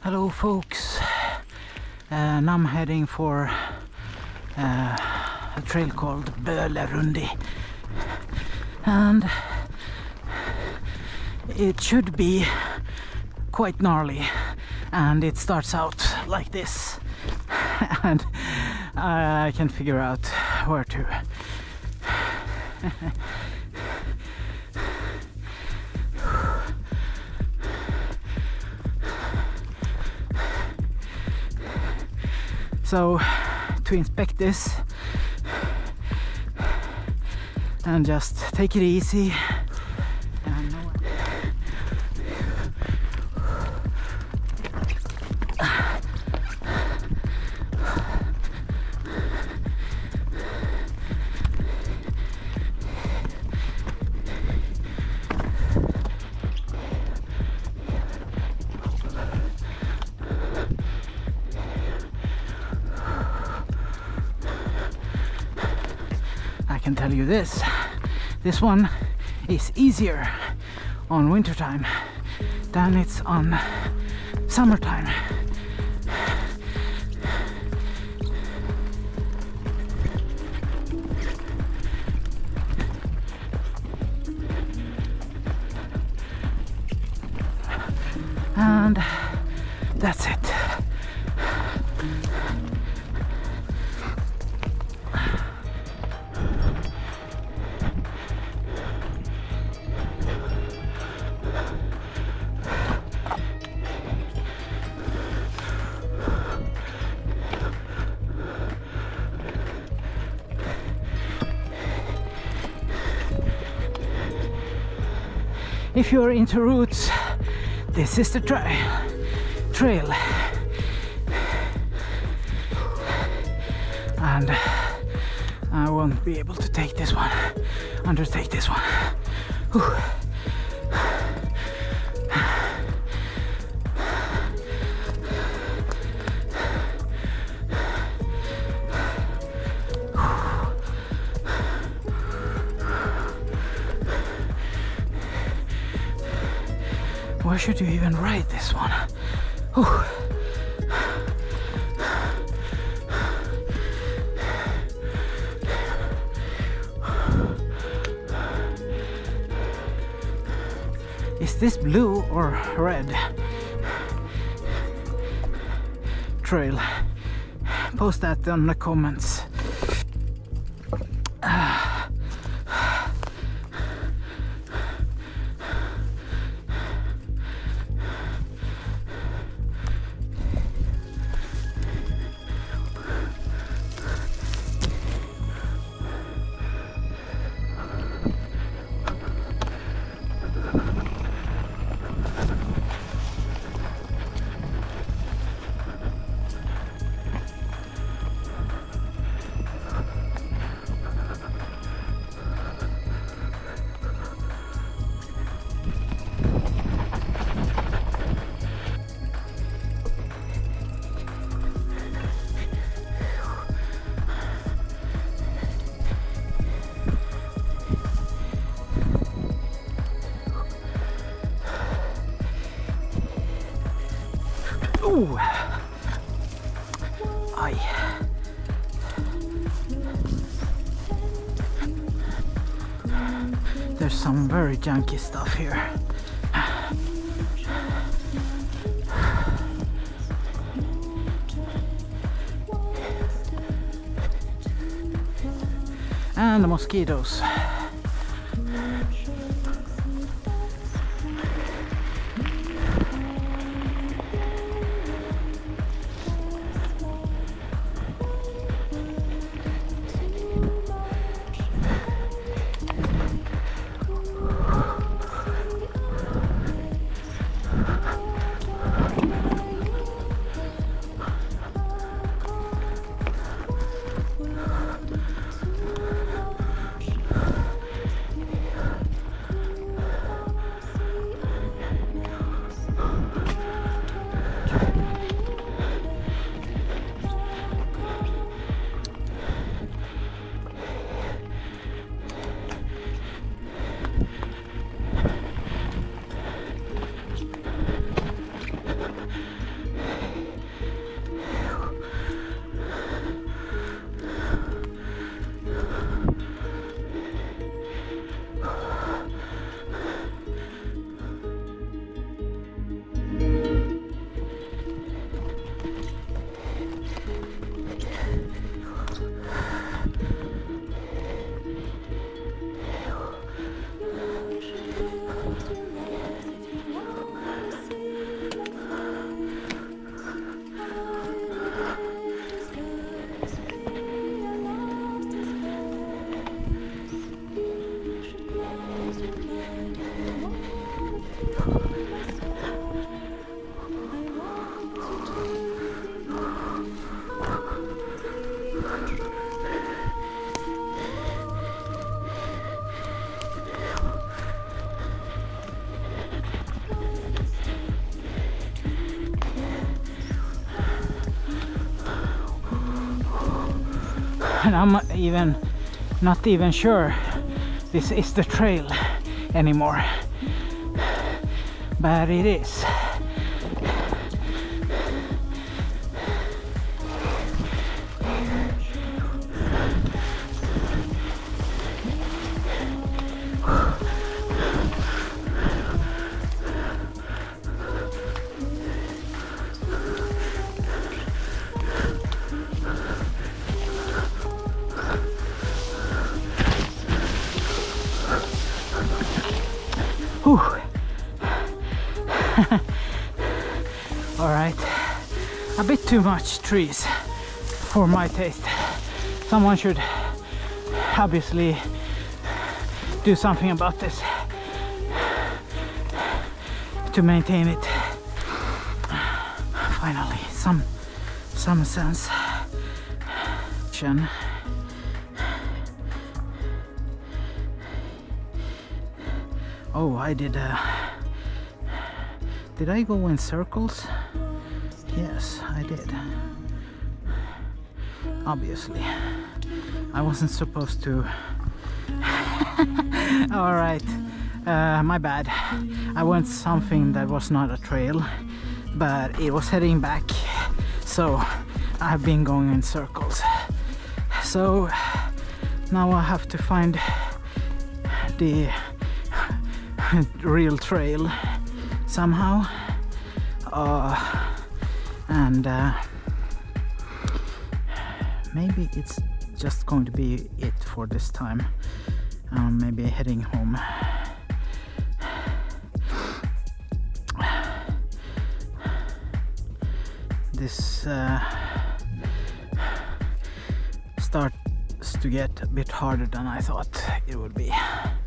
Hello folks, and I'm heading for a trail called Bölerundi, and it should be quite gnarly, and it starts out like this and I can figure out where to. So to inspect this and just take it easy and I can tell you this one is easier on wintertime than it's on summertime. And that's it. If you're into roots, this is the trail. And I won't be able to take this one, undertake this one. Whew. Where should you even ride this one? Whew. Is this blue or red trail? Post that on the comments. Ooh. Aye. There's some very junky stuff here. And the mosquitoes. and I'm not even sure this is the trail anymore, but it is. All right, a bit too much trees for my taste. Someone should obviously do something about this to maintain it. Finally, some sense. Oh, I did I go in circles? Yes, I did. Obviously. I wasn't supposed to. Alright, my bad. I went something that was not a trail, but it was heading back, so I've been going in circles. So now I have to find the real trail somehow, and maybe it's just going to be it for this time. Maybe heading home. This starts to get a bit harder than I thought it would be.